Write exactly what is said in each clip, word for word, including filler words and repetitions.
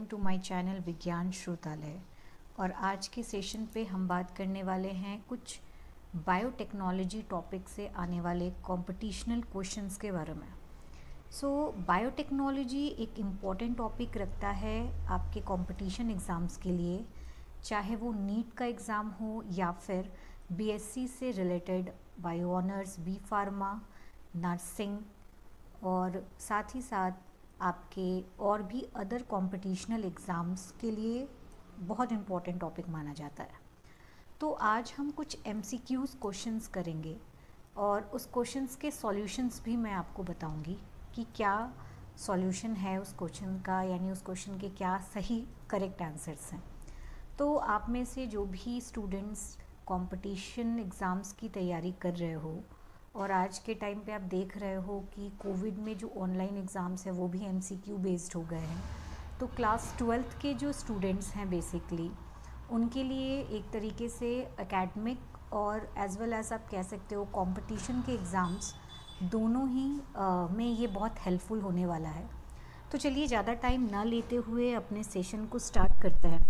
To my channel विज्ञान श्रोतालय। और आज के सेशन पे हम बात करने वाले हैं कुछ बायोटेक्नोलॉजी टॉपिक से आने वाले कॉम्पिटिशनल क्वेश्चंस के बारे में। सो so, बायोटेक्नोलॉजी एक इम्पॉर्टेंट टॉपिक रखता है आपके कंपटीशन एग्ज़ाम्स के लिए, चाहे वो नीट का एग्ज़ाम हो या फिर बीएससी से related bio honours, B pharma, nursing और साथ ही साथ आपके और भी अदर कॉम्पिटिशनल एग्ज़ाम्स के लिए बहुत इम्पॉर्टेंट टॉपिक माना जाता है। तो आज हम कुछ एमसीक्यूज़ क्वेश्चंस करेंगे और उस क्वेश्चंस के सॉल्यूशंस भी मैं आपको बताऊंगी कि क्या सॉल्यूशन है उस क्वेश्चन का, यानी उस क्वेश्चन के क्या सही करेक्ट आंसर्स हैं। तो आप में से जो भी स्टूडेंट्स कंपटीशन एग्ज़ाम्स की तैयारी कर रहे हो और आज के टाइम पे आप देख रहे हो कि कोविड में जो ऑनलाइन एग्ज़ाम्स हैं वो भी एमसीक्यू बेस्ड हो गए हैं, तो क्लास ट्वेल्थ के जो स्टूडेंट्स हैं बेसिकली उनके लिए एक तरीके से एकेडमिक और एज वेल एज आप कह सकते हो कंपटीशन के एग्ज़ाम्स दोनों ही आ, में ये बहुत हेल्पफुल होने वाला है। तो चलिए ज़्यादा टाइम ना लेते हुए अपने सेशन को स्टार्ट करते हैं।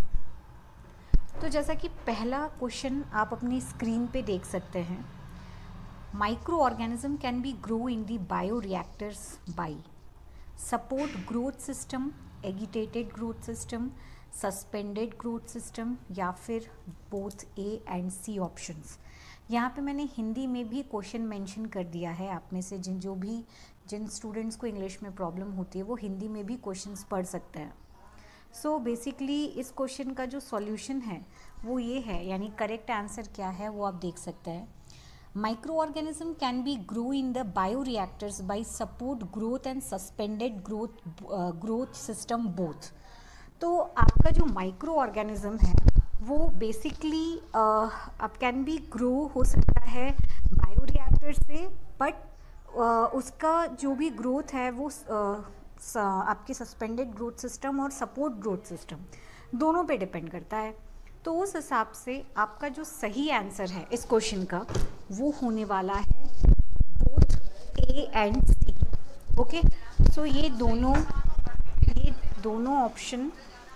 तो जैसा कि पहला क्वेश्चन आप अपनी स्क्रीन पे देख सकते हैं, microorganism can be grow in the bioreactors by support growth system, agitated growth system, suspended growth system या फिर both A and C options। यहाँ पे मैंने हिंदी में भी क्वेश्चन मेंशन कर दिया है। आप में से जिन जो भी जिन स्टूडेंट्स को इंग्लिश में प्रॉब्लम होती है वो हिंदी में भी क्वेश्चंस पढ़ सकते हैं। सो so बेसिकली इस क्वेश्चन का जो सॉल्यूशन है वो ये है, यानी करेक्ट आंसर क्या है वो आप देख सकते हैं। Microorganism can be grow in the bioreactors by support growth and suspended growth uh, growth system both। तो आपका जो माइक्रो ऑर्गेनिज्म है वो बेसिकली आप कैन बी ग्रो हो सकता है बायोरिएक्टर से, बट uh, उसका जो भी ग्रोथ है वो uh, आपके सस्पेंडेड ग्रोथ सिस्टम और सपोर्ट ग्रोथ सिस्टम दोनों पे डिपेंड करता है। तो उस हिसाब से आपका जो सही आंसर है इस क्वेश्चन का वो होने वाला है both A and C. Okay, so ये दोनों ये दोनों ऑप्शन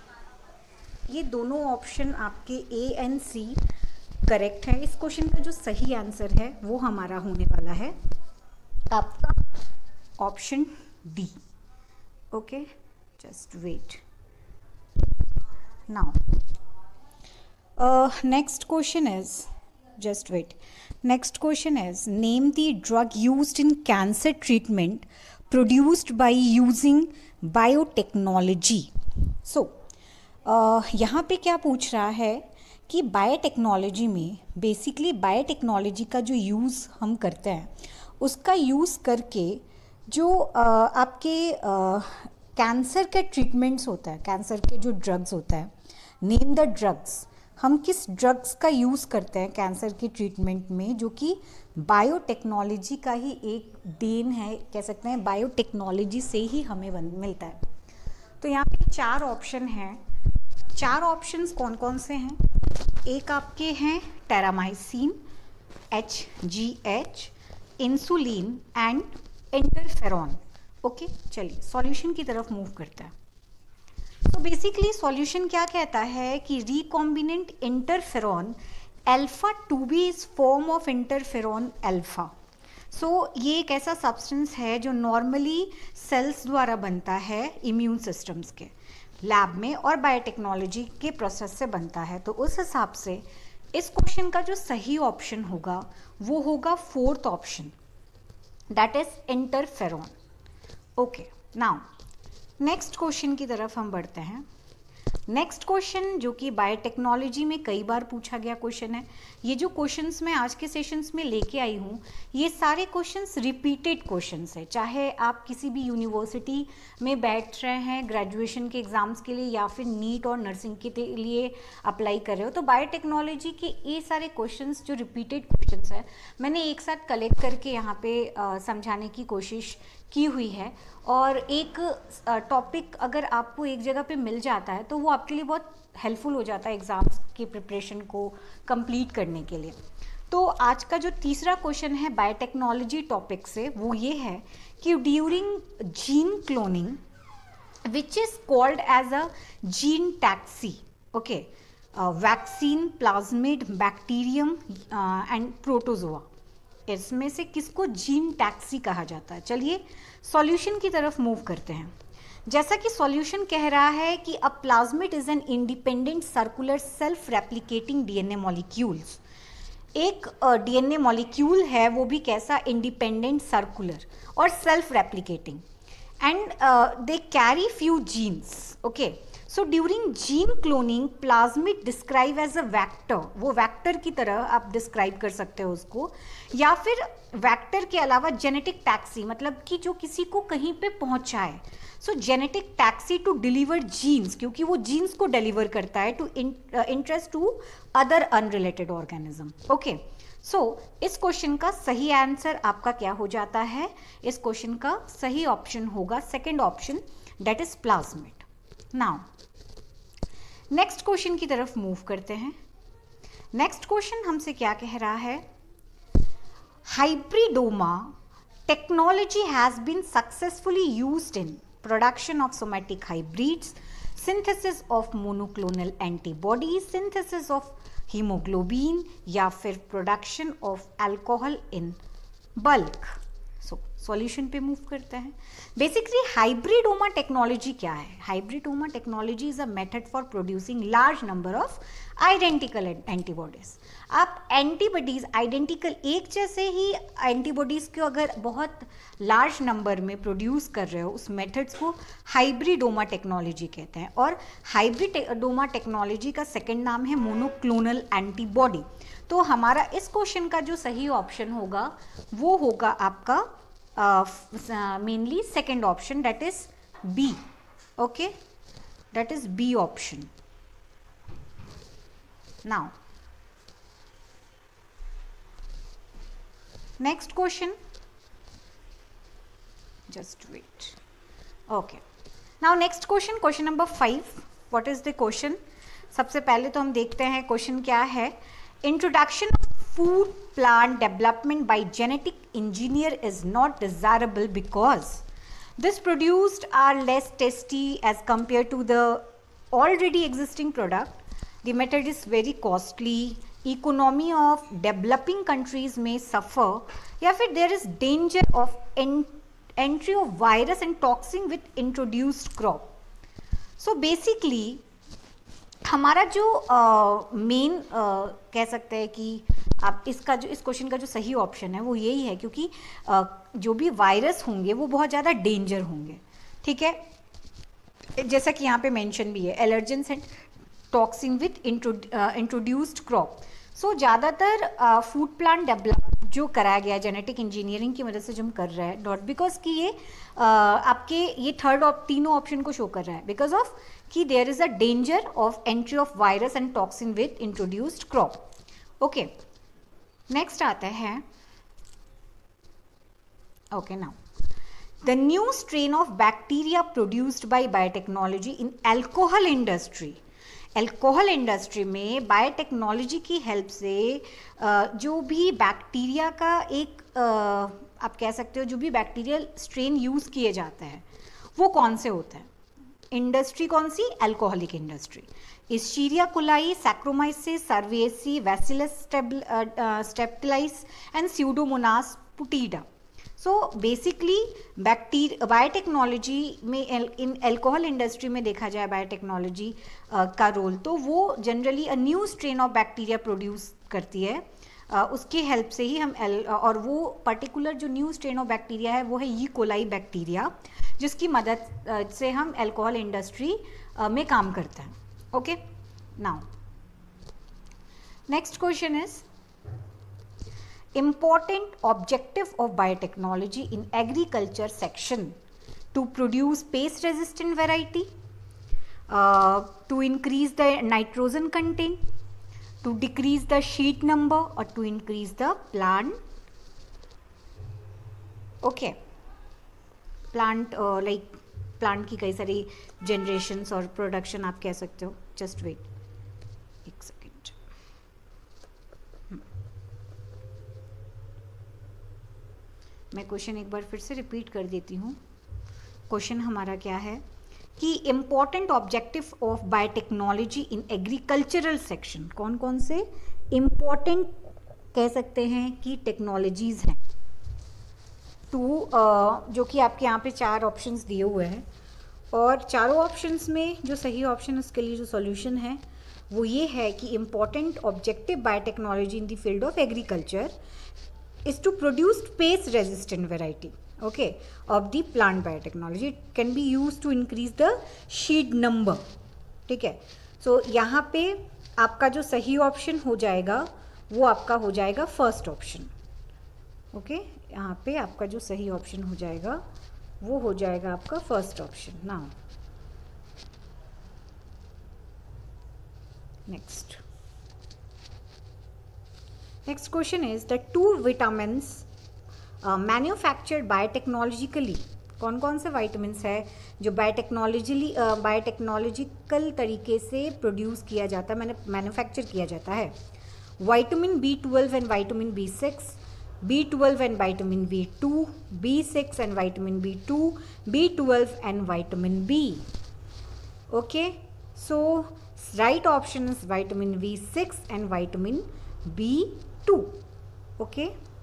ये दोनों ऑप्शन आपके ए एंड सी करेक्ट है। इस क्वेश्चन का जो सही आंसर है वो हमारा होने वाला है आपका option D. Okay, just wait now. Uh, next question is, just wait. Next question is, name the drug used in cancer treatment produced by using biotechnology. So, uh, यहाँ पे क्या पूछ रहा है कि बायोटेक्नोलॉजी में बेसिकली बायोटेक्नोलॉजी का जो यूज़ हम करते हैं उसका यूज़ करके जो uh, आपके कैंसर uh, के ट्रीटमेंट्स होता है, कैंसर के जो ड्रग्स होता है, नेम द ड्रग्स। हम किस ड्रग्स का यूज़ करते हैं कैंसर की ट्रीटमेंट में, जो कि बायोटेक्नोलॉजी का ही एक देन है, कह सकते हैं बायोटेक्नोलॉजी से ही हमें मिलता है। तो यहाँ पे चार ऑप्शन हैं। चार ऑप्शंस कौन कौन से हैं? एक आपके हैं Terramycin, H G H, insulin and interferon. Okay, चलिए सॉल्यूशन की तरफ मूव करते हैं। तो बेसिकली सॉल्यूशन क्या कहता है कि recombinant interferon alpha two B is form of interferon alpha. So ये एक ऐसा सब्सटेंस है जो नॉर्मली सेल्स द्वारा बनता है इम्यून सिस्टम्स के लैब में और बायोटेक्नोलॉजी के प्रोसेस से बनता है। तो उस हिसाब से इस क्वेश्चन का जो सही ऑप्शन होगा वो होगा fourth option, that is interferon. Okay, now next question की तरफ हम बढ़ते हैं। नेक्स्ट क्वेश्चन जो कि बायोटेक्नोलॉजी में कई बार पूछा गया क्वेश्चन है। ये जो क्वेश्चंस मैं आज के सेशंस में लेके आई हूँ ये सारे क्वेश्चंस रिपीटेड क्वेश्चंस हैं, चाहे आप किसी भी यूनिवर्सिटी में बैठ रहे हैं ग्रेजुएशन के एग्ज़ाम्स के लिए या फिर नीट और नर्सिंग के लिए अप्लाई कर रहे हो। तो बायोटेक्नोलॉजी के ये सारे क्वेश्चंस जो रिपीटेड क्वेश्चंस हैं मैंने एक साथ कलेक्ट करके यहाँ पे समझाने की कोशिश की हुई है। और एक टॉपिक अगर आपको एक जगह पे मिल जाता है तो वो आपके लिए बहुत हेल्पफुल हो जाता है एग्ज़ाम्स की प्रिपरेशन को कंप्लीट करने के लिए। तो आज का जो तीसरा क्वेश्चन है बायोटेक्नोलॉजी टॉपिक से वो ये है कि during gene cloning which is called as a gene taxi. Okay, uh, vaccine, plasmid, bacterium uh, and protozoa. इसमें से किसको जीन टैक्सी कहा जाता है? चलिए सॉल्यूशन की तरफ मूव करते हैं. जैसा कि सॉल्यूशन कह रहा है कि a plasmid is an independent circular self replicating DNA molecules. एक डीएनए uh, मॉलिक्यूल है, वो भी कैसा? इंडिपेंडेंट सर्कुलर और self replicating, and uh, they carry few genes. Okay, so during gene cloning plasmid describe as a vector. वो vector की तरह आप describe कर सकते हो उसको, या फिर vector के अलावा genetic taxi, मतलब कि जो किसी को कहीं पे पहुंचाए. So genetic taxi to deliver genes, क्योंकि वो genes को deliver करता है to in, uh, interest to other unrelated organism. Okay, so so, इस क्वेश्चन का सही आंसर आपका क्या हो जाता है? इस क्वेश्चन का सही ऑप्शन होगा second option, that is plasmid. Now next question की तरफ मूव करते हैं. नेक्स्ट क्वेश्चन हमसे क्या कह रहा है? Hybridoma technology has been successfully used in production of somatic hybrids, synthesis of monoclonal antibody, synthesis of haemoglobin, या फिर production of alcohol in bulk. So solution पे मूव करते हैं. बेसिकली हाइब्रिडोमा टेक्नोलॉजी क्या है? Hybridoma technology is a method for producing large number of identical antibodies. आप antibodies identical एक जैसे ही एंटीबॉडीज को अगर बहुत लार्ज नंबर में प्रोड्यूस कर रहे हो, उस मेथड्स को हाइब्रिडोमा टेक्नोलॉजी कहते हैं. और हाइब्रिडोमा टेक्नोलॉजी का सेकंड नाम है मोनोक्लोनल एंटीबॉडी. तो हमारा इस क्वेश्चन का जो सही ऑप्शन होगा वो होगा आपका mainly second option, that is B. Okay, that is B option. Now next question, just wait. Okay, now next question, question number five. What is the question? सबसे पहले तो हम देखते हैं क्वेश्चन क्या है. Introduction of food plant development by genetic engineer is not desirable because this produced are less tasty as compared to the already existing product. The method is very costly. Economy of developing countries may suffer. या फिर there is danger of entry of virus and toxin with introduced crop. So basically हमारा जो main uh, uh, कह सकते हैं कि आप इसका जो इस क्वेश्चन का जो सही ऑप्शन है वो यही है, क्योंकि uh, जो भी वायरस होंगे वो बहुत ज़्यादा डेंजर होंगे. ठीक है, जैसा कि यहाँ पे मेंशन भी है, allergens and toxin with introduced crop. So ज़्यादातर फूड प्लांट डेवलप जो कराया गया जेनेटिक इंजीनियरिंग की मदद से जो हम कर रहे हैं, नॉट बिकॉज कि ये uh, आपके ये थर्ड ऑप तीनों ऑप्शन को शो कर रहा है, बिकॉज ऑफ कि there is a danger of entry of virus and toxin with introduced crop. Okay, next आता है. Okay, now the new strain of bacteria produced by biotechnology in alcohol industry. Alcohol industry में biotechnology की help से जो भी bacteria का एक आप कह सकते हो जो भी बैक्टीरियल स्ट्रेन यूज़ किए जाते हैं वो कौन से होते हैं? इंडस्ट्री कौन सी? Alcoholic industry. Escherichia coli, Saccharomyces cerevisiae, Bacillus subtilis and Pseudomonas putida. So basically bacteria biotechnology में इन अल्कोहल इंडस्ट्री में देखा जाए बायोटेक्नोलॉजी का रोल, तो वो generally a new strain of bacteria produce करती है. uh, उसकी हेल्प से ही हम एल, और वो पर्टिकुलर जो न्यू स्ट्रेन ऑफ बैक्टीरिया है वो है ई कोलाई बैक्टीरिया, जिसकी मदद uh, से हम अल्कोहल इंडस्ट्री uh, में काम करते हैं. Okay, now next question is important objective of biotechnology in agriculture section to produce pest resistant variety, uh, to increase the nitrogen content, to decrease the sheet number, or to increase the plant. Okay, plant uh, like plant की कई सारी generations और production आप कह सकते हो. just wait एक second. मैं क्वेश्चन एक बार फिर से रिपीट कर देती हूँ. क्वेश्चन हमारा क्या है कि important objective of biotechnology in agricultural section, कौन कौन से इम्पॉर्टेंट कह सकते हैं कि टेक्नोलॉजीज हैं। टू uh, जो कि आपके यहाँ पे चार ऑप्शंस दिए हुए हैं, और चारों ऑप्शंस में जो सही ऑप्शन उसके लिए जो सॉल्यूशन है वो ये है कि important objective biotechnology in the field of agriculture is to produce pest resistant variety, okay, of the plant biotechnology. It can be used to increase the seed number, ठीक है। सो so, यहाँ पे आपका जो सही ऑप्शन हो जाएगा वो आपका हो जाएगा फर्स्ट ऑप्शन, ओके। यहाँ पे आपका जो सही ऑप्शन हो जाएगा वो हो जाएगा आपका first option. Now next Next question is the two vitamins uh, manufactured biotechnologically, कौन कौन से vitamins है जो बायोटेक्नोलॉजिकली बायोटेक्नोलॉजिकल तरीके से प्रोड्यूस किया जाता है, मैंने मैन्युफैक्चर किया जाता है। Vitamin B twelve and vitamin B six, B twelve and vitamin B two, B six and vitamin B two, B twelve and vitamin B, okay. So right option is vitamin B six and vitamin B two, okay,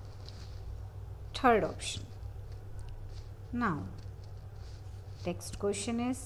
third option. Now next question is,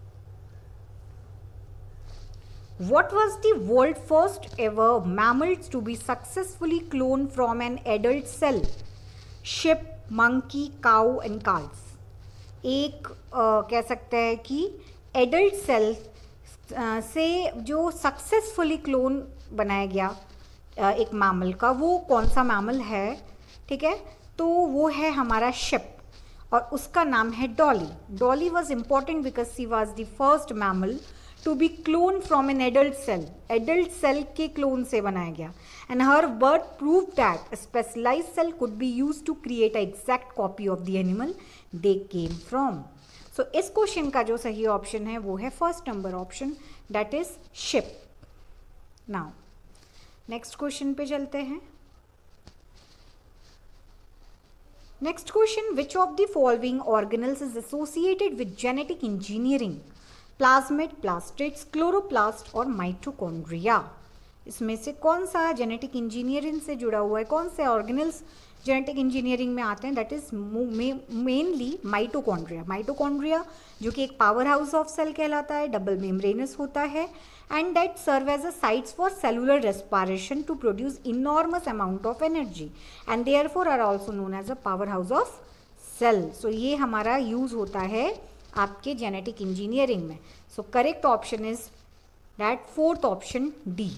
what was the world first ever mammals to be successfully cloned from an adult cell? Sheep, monkey, cow and calves. एक uh, कह सकते हैं कि adult cell uh, से जो successfully clone बनाया गया एक मैमल का, वो कौन सा मैमल है, ठीक है। तो वो है हमारा शिप और उसका नाम है Dolly. Dolly was important because she was the first mammal to be clone from an adult cell, adult cell के क्लोन से बनाया गया, and her birth prove that specialise cell could be use to create a exact copy of the animal they came from. So इस question का जो सही option है वो है first number option, that is sheep. Now next question पे चलते हैं। Next question, which of the following organelles is associated with genetic engineering? Plasmid, plastids, chloroplast और माइटोकॉन्ड्रिया। इसमें से कौन सा जेनेटिक इंजीनियरिंग से जुड़ा हुआ है, कौन से ऑर्गेनल्स जेनेटिक इंजीनियरिंग में आते हैं? That is mainly mitochondria. Mitochondria जो कि एक पावर हाउस ऑफ सेल कहलाता है, डबल मेम्ब्रेनस होता है, and that serve as a sites for cellular respiration to produce enormous amount of energy and therefore are also known as a powerhouse of cell. So ये हमारा use होता है आपके genetic engineering में। So correct option is that fourth option D.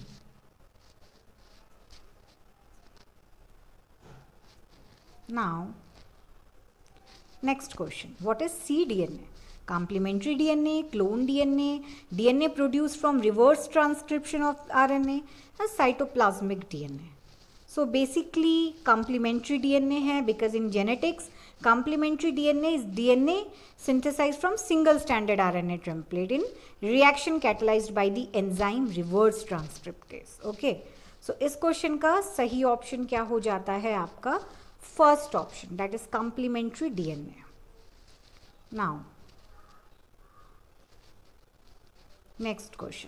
Now next question, what is C D N A? Complementary D N A, clone D N A, D N A produced from reverse transcription of R N A, and cytoplasmic D N A. So basically complementary D N A है because in genetics complementary D N A is D N A synthesized from single stranded R N A template in reaction catalyzed by the enzyme reverse transcriptase. Okay, so इस question का सही option क्या हो जाता है आपका? First option, that is complementary D N A. Now next question,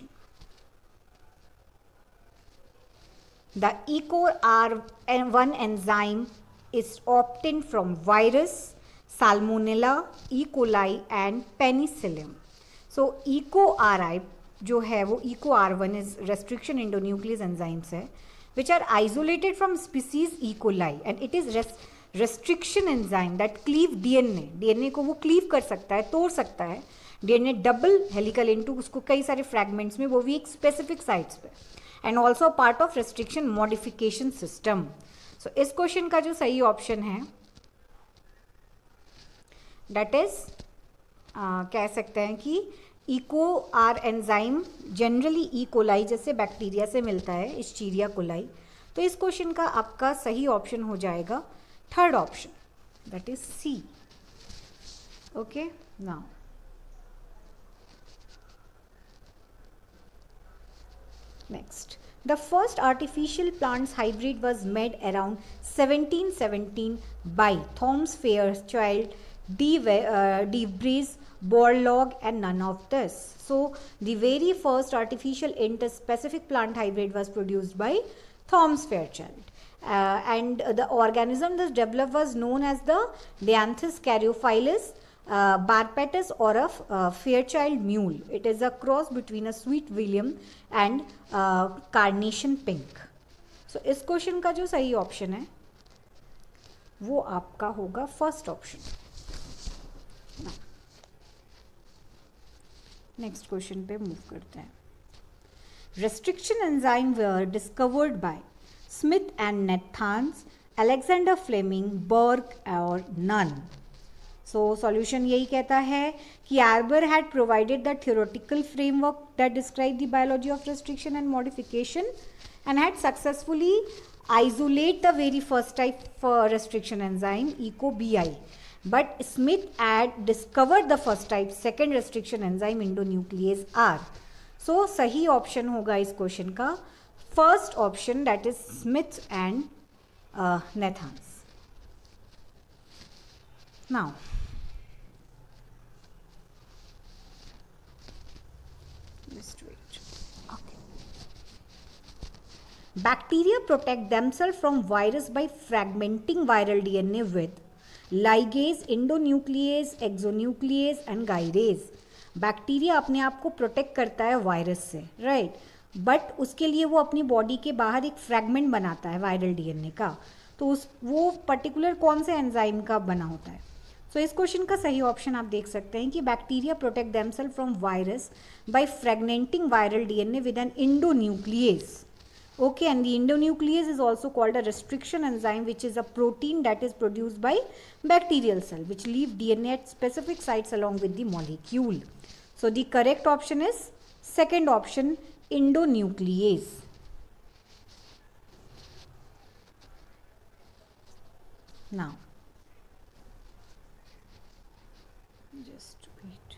the E C O R one enzyme is obtained from virus, salmonella, E. coli and penicillium. So E C O R I जो है वो E C O R one is restriction endonuclease enzymes है which are isolated from species E. coli and it is restriction enzyme that cleave D N A. D N A को वो cleave कर सकता है, तोड़ सकता है। डीएनए डबल हेलिकल इनटू उसको कई सारे फ्रैगमेंट्स में, वो भी एक स्पेसिफिक साइट्स पे, and also part of restriction modification system. So इस क्वेश्चन का जो सही ऑप्शन है दैट इज कह सकते हैं कि Eco R enzyme generally E coli जैसे बैक्टीरिया से मिलता है, इस्चीरिया कोलाई। तो इस क्वेश्चन का आपका सही ऑप्शन हो जाएगा third option, that is C. Okay, now next, the first artificial plants hybrid was made around seventeen seventeen by Thomas Fairchild, De, uh, De Vries, Borlaug, and none of this. So the very first artificial interspecific plant hybrid was produced by Thomas Fairchild. Uh, and the organism that developed was known as the Dianthus caryophyllus uh, barbatus or a uh, Fairchild mule. It is a cross between a sweet William and uh, carnation pink. So इस question का जो सही option है वो आपका होगा first option. Next question पे move करते हैं. Restriction enzyme were discovered by Smith and Nathans, Alexander Fleming, Burke और none. So solution यही कहता है कि Arber had provided the theoretical framework that described the biology of restriction and modification and had successfully isolate the very first type for restriction enzyme EcoBI. But Smith had discovered the first type second restriction enzyme endonuclease R. So सही option होगा इस question का first option, that is Smith and Nathans. Now just wait. Okay. Bacteria protect themselves from virus by fragmenting viral D N A with ligase, endonuclease, exonuclease and gyrase. Bacteria अपने आप को protect करता है virus से, right right? But उसके लिए वो अपनी बॉडी के बाहर एक फ्रैगमेंट बनाता है वायरल डीएनए का. तो उस वो पर्टिकुलर कौन से एंजाइम का बना होता है. सो so, इस क्वेश्चन का सही ऑप्शन आप देख सकते हैं कि bacteria protect themselves from virus by fragmenting viral DNA with an endonuclease. Okay, and the endonuclease is also called a restriction enzyme, which is a protein that is produced by bacterial cell, which leave D N A at specific sites along with the molecule. So the correct option is second option, endonuclease. Now, just wait.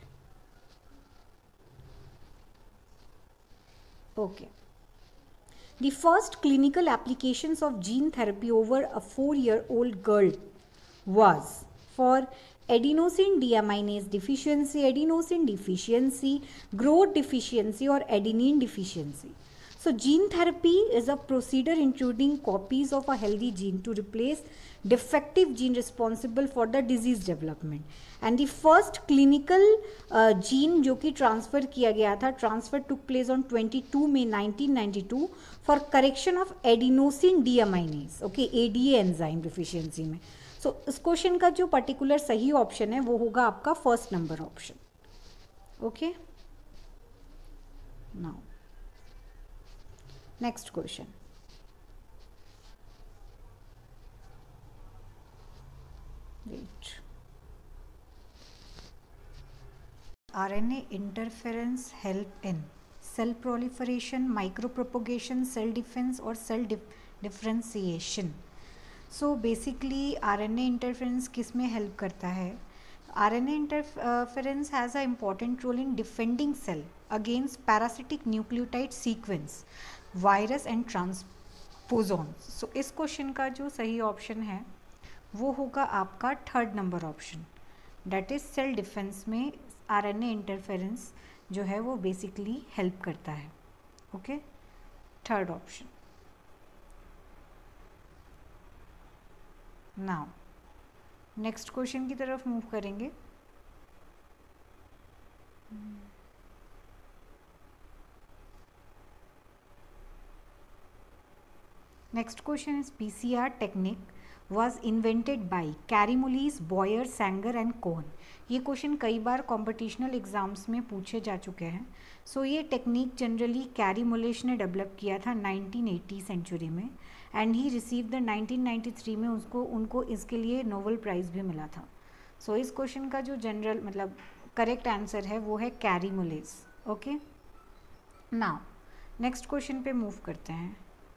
Okay. The first clinical applications of gene therapy over a four-year-old girl was for adenosine deaminase deficiency, adenosine deficiency, growth deficiency or adenine deficiency. So gene therapy is a procedure including copies of a healthy gene to replace defective gene responsible for the disease development. And the first clinical uh, gene जो कि transfer किया गया था, transfer took place on twenty-two May nineteen ninety-two for correction of adenosine deaminase, okay, A D A enzyme deficiency में. So इस question का जो particular सही ऑप्शन है वो होगा आपका first number option. Okay, now next question. Wait. R N A interference help in cell proliferation, micropropagation, cell defense or cell dif differentiation. So basically R N A interference किस में help करता है? R N A interference has an important role in defending cell against parasitic nucleotide sequence, virus and transposons. So इस question का जो सही option है वो होगा आपका third number option, that is cell defence में R N A इंटरफेरेंस जो है वो बेसिकली हेल्प करता है. Okay, third option. Now next question की तरफ मूव करेंगे. Next question is P C R technique was invented by Kary-Mullis, Boyer, Sanger and Cohen. ये क्वेश्चन कई बार कॉम्पिटिशनल एग्जाम्स में पूछे जा चुके हैं. सो so, ये टेक्निक जनरली कैरी-मुलिस ने डेवलप किया था नाइनटीन एटी सेंचुरी में and he receive the nineteen ninety three में उसको उनको इसके लिए नोबेल प्राइज़ भी मिला था. सो so, इस क्वेश्चन का जो जनरल मतलब करेक्ट आंसर है वो है Kary Mullis. Okay, now next question पे मूव करते हैं.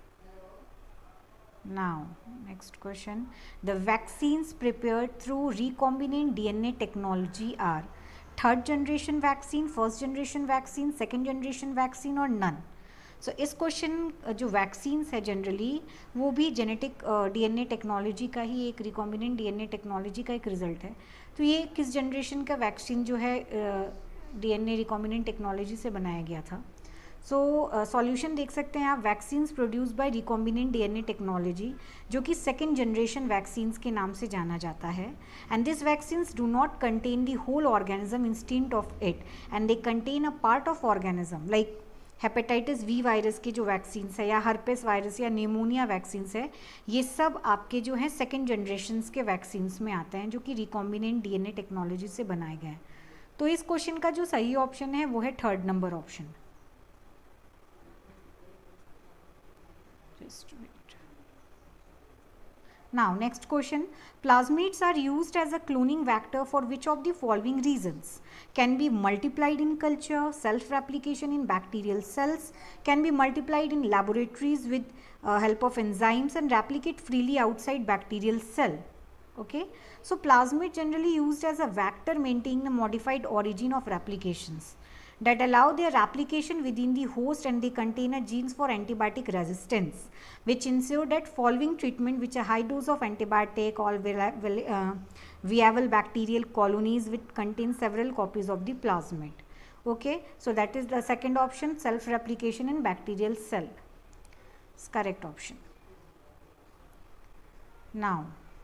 Now, next question. The vaccines prepared through recombinant D N A technology are third generation vaccine, first generation vaccine, second generation vaccine or none. So इस question जो vaccines है generally वो भी genetic DNA technology का ही एक recombinant DNA technology का एक result है. तो ये किस जनरेशन का वैक्सीन जो है डीएनए रिकॉम्बिनेंट टेक्नोलॉजी से बनाया गया था? सो सॉल्यूशन देख सकते हैं आप, vaccines produced by recombinant DNA technology, जो कि सेकेंड जनरेशन वैक्सीन्स के नाम से जाना जाता है. And this vaccines do not contain the whole organism instead of it, and they contain a part of organism. Like hepatitis B virus के जो वैक्सीन्स है, या हर्पेस वायरस या निमोनिया वैक्सीन्स है, ये सब आपके जो हैं सेकेंड जनरेशन्स के वैक्सीन्स में आते हैं, जो कि रिकॉम्बिनेंट डीएनए टेक्नोलॉजी से बनाए गए हैं. तो इस क्वेश्चन का जो सही ऑप्शन है वो है third number option. Just wait. Now next question, plasmids are used as a cloning vector for which of the following reasons? Can be multiplied in culture, self-replication in bacterial cells, can be multiplied in laboratories with uh, help of enzymes, and replicate freely outside bacterial cell. Okay, so plasmid generally used as a vector maintaining a modified origin of replications that allow their replication within the host, and they contain a genes for antibiotic resistance, which ensure that following treatment which a high dose of antibiotic or uh, viable bacterial colonies which contain several copies of the plasmid. Okay, so that is the second option, self replication in bacterial cell. It's correct option. Now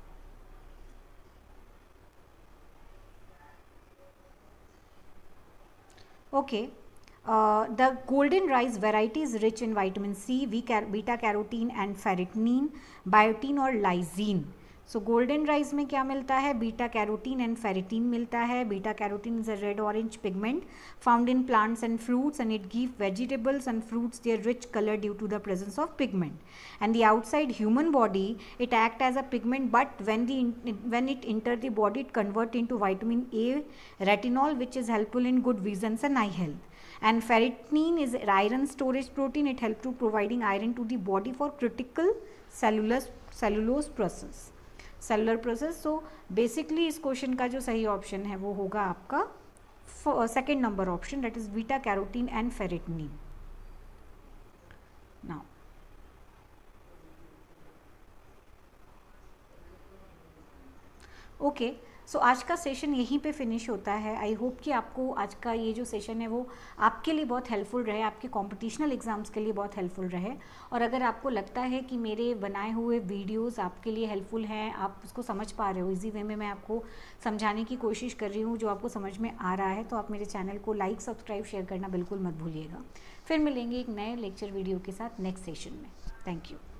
okay, uh, the golden rice variety is rich in vitamin C, beta carotene and ferritin, biotin और lysine. So golden rice में क्या मिलता है? Beta carotene and ferritin मिलता है. Beta carotene is a red orange pigment found in plants and fruits, and it gives vegetables and fruits their rich color due to the presence of pigment. And the outside human body, it act as a pigment, but when the when it enter the body, it convert into vitamin A, retinol, which is helpful in good vision and eye health. And ferritin is iron storage protein. It helps to providing iron to the body for critical cellulose cellulose process. Cellular process. So basically इस question का जो सही option है वो होगा आपका second number option, that is beta carotene and ferritin. Now okay, so आज का सेशन यहीं पे फिनिश होता है. आई होप कि आपको आज का ये जो सेशन है वो आपके लिए बहुत हेल्पफुल रहे, आपके कॉम्पिटिशनल एग्जाम्स के लिए बहुत हेल्पफुल रहे. और अगर आपको लगता है कि मेरे बनाए हुए वीडियोस आपके लिए हेल्पफुल हैं, आप उसको समझ पा रहे हो, इजी वे में मैं आपको समझाने की कोशिश कर रही हूँ जो आपको समझ में आ रहा है, तो आप मेरे चैनल को लाइक, सब्सक्राइब, शेयर करना बिल्कुल मत भूलिएगा. फिर मिलेंगे एक नए लेक्चर वीडियो के साथ नेक्स्ट सेशन में. Thank you.